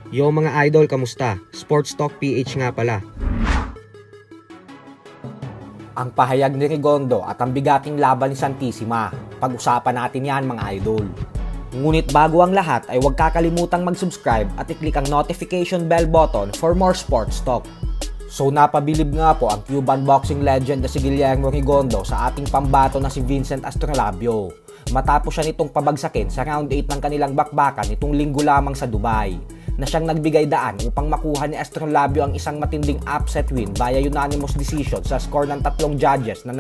Yo mga idol, kamusta? Sports Talk PH nga pala. Ang pahayag ni Rigondo at ang bigating laban ni Santissima. Pag-usapan natin yan mga idol. Ngunit bago ang lahat ay huwag kakalimutang mag-subscribe at i-click ang notification bell button for more sports talk. So napabilib nga po ang Cuban boxing legend na si Guillermo Rigondo sa ating pambato na si Vincent Astrolabio. Matapos siya nitong pabagsakin sa round 8 ng kanilang bakbakan nitong linggo lamang sa Dubai, na siyang nagbigay daan upang makuha ni Astrolabio ang isang matinding upset win via unanimous decision sa score ng tatlong judges na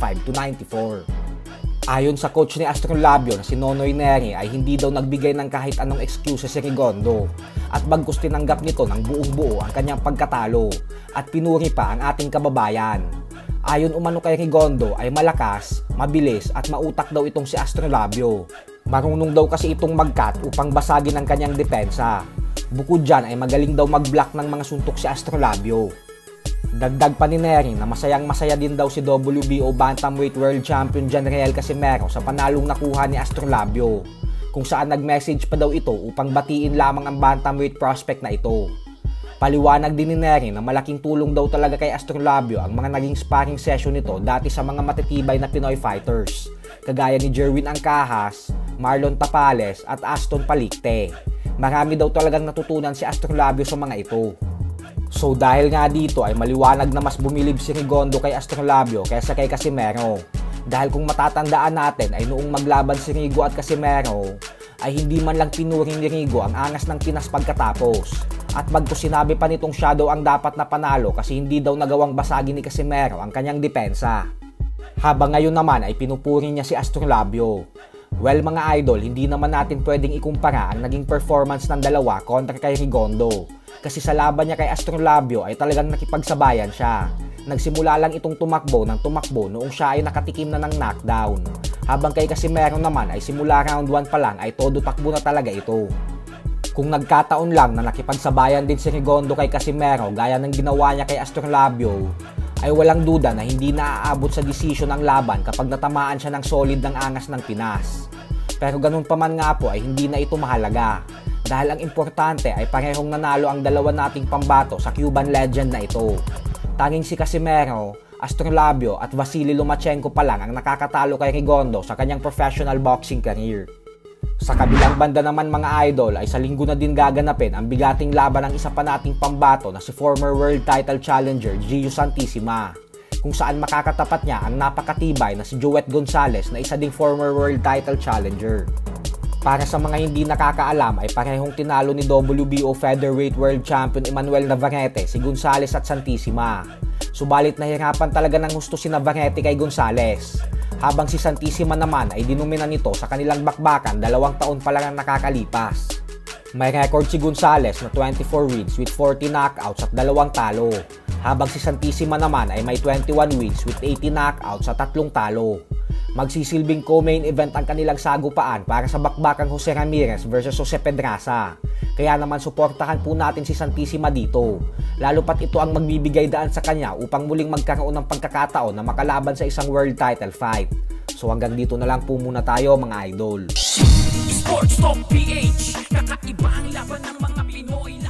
95-94. Ayon sa coach ni Astrolabio na si Nonoy Neri ay hindi daw nagbigay ng kahit anong excuses si Rigondo at bagkus tinanggap nito ng buong buo ang kanyang pagkatalo at pinuri pa ang ating kababayan. Ayon umano kay Rigondo ay malakas, mabilis at mautak daw itong si Astrolabio. Marunong daw kasi itong mag-cut upang basagin ang kanyang depensa. Bukod dyan ay magaling daw mag-block ng mga suntok si Astrolabio. Dagdag pa ni Neri na masayang masaya din daw si WBO Bantamweight World Champion Janriel Casimero sa panalong nakuha ni Astrolabio, kung saan nag-message pa daw ito upang batiin lamang ang bantamweight prospect na ito. Paliwanag din ni Neri na malaking tulong daw talaga kay Astrolabio ang mga naging sparring session nito dati sa mga matitibay na Pinoy fighters, kagaya ni Jerwin Angcahas, Marlon Tapales at Aston Palicte. Marami daw talagang natutunan si Astrolabio sa mga ito. So dahil nga dito ay maliwanag na mas bumilib si Rigondo kay Astrolabio kaysa kay Casimero. Dahil kung matatandaan natin ay noong maglaban si Rigo at Casimero ay hindi man lang pinuring ni Rigo ang angas ng Pinas pagkatapos. At bagkus sinabi pa nitong siya daw ang dapat na panalo kasi hindi daw nagawang basagin ni Casimero ang kanyang depensa. Habang ngayon naman ay pinupuri niya si Astrolabio. Well mga idol, hindi naman natin pwedeng ikumpara ang naging performance ng dalawa kontra kay Rigondo. Kasi sa laban niya kay Astrolabio ay talagang nakipagsabayan siya. Nagsimula lang itong tumakbo noong siya ay nakatikim na ng knockdown. Habang kay Casimero naman ay simula round 1 pa lang ay todo takbo na talaga ito. Kung nagkataon lang na nakipagsabayan din si Rigondo kay Casimero gaya ng ginawa niya kay Astrolabio, ay walang duda na hindi naaabot sa desisyon ang laban kapag natamaan siya ng solid ng angas ng Pinas. Pero ganun pa man nga po ay hindi na ito mahalaga, dahil ang importante ay parehong nanalo ang dalawa nating pambato sa Cuban legend na ito. Tanging si Casimero, Astrolabio at Vasily Lomachenko pa lang ang nakakatalo kay Rigondo sa kanyang professional boxing career. Sa kabilang banda naman mga idol ay sa linggo na din gaganapin ang bigating laban ng isa pa nating pambato na si former world title challenger Gio Santissima, kung saan makakatapat niya ang napakatibay na si Joet Gonzalez na isa ding former world title challenger. Para sa mga hindi nakakaalam ay parehong tinalo ni WBO Featherweight World Champion Emmanuel Navarrete si Gonzalez at Santissima. Subalit nahirapan talaga ng husto si Navarrete kay Gonzalez, habang si Santissima naman ay dinumina nito sa kanilang bakbakan 2 taon pa lang ang nakakalipas. May record si Gonzalez na 24 wins with 40 knockouts at 2 talo, habang si Santissima naman ay may 21 wins with 80 knockouts at 3 talo. Magsisilbing co-main event ang kanilang sagupaan para sa bakbakang Jose Ramirez versus Jose Pedraza. Kaya naman suportahan po natin si Santissima dito, lalo pat ito ang magbibigay daan sa kanya upang muling magkaroon ng pagkakataon na makalaban sa isang world title fight. So hanggang dito na lang po muna tayo mga idol. Sports Talk PH, kakaiba ang laban ng mga Pinoy.